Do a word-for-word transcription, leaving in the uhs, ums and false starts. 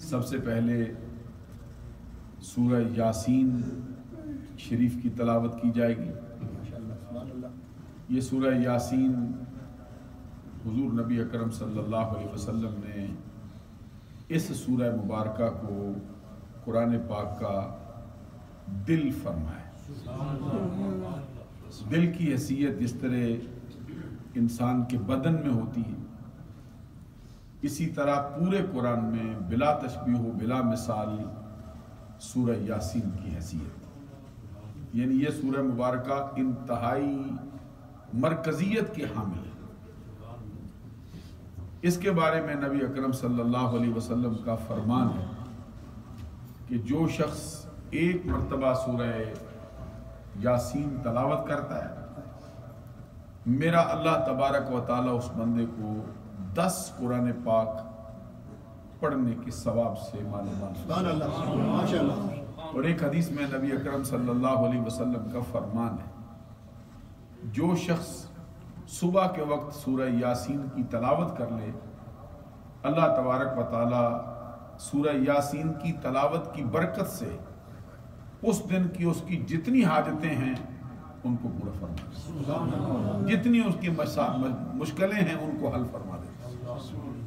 سب سے پہلے سورہ یاسین شریف کی تلاوت کی جائے گی۔ یہ سورہ یاسین حضور نبی اکرم صلی اللہ علیہ وسلم نے اس سورہ مبارکہ کو قرآن پاک کا دل فرمایا۔ دل کی حیثیت جس طرح انسان کے بدن میں ہوتی ہے، اسی طرح پورے قرآن میں بلا تشبیہ و بلا مثال سورہ یاسین کی حیثیت، یعنی یہ سورہ مبارکہ انتہائی مرکزیت کی حامل ہے۔ اس کے بارے میں نبی اکرم صلی اللہ علیہ وسلم کا فرمان ہے کہ جو شخص ایک مرتبہ سورہ یاسین تلاوت کرتا ہے، میرا اللہ تبارک و تعالیٰ اس بندے کو دس قرآن پاک پڑھنے کے ثواب سے معلومان۔ اور ایک حدیث میں نبی اکرم صلی اللہ علیہ وسلم کا فرمان ہے، جو شخص صبح کے وقت سورہ یاسین کی تلاوت کر لے، اللہ تبارک و تعالیٰ سورہ یاسین کی تلاوت کی برکت سے اس دن کی اس کی جتنی حاجتیں ہیں ان کو پورا فرما دیتا، جتنی اس کی مشکلیں ہیں ان کو حل فرما دیتا۔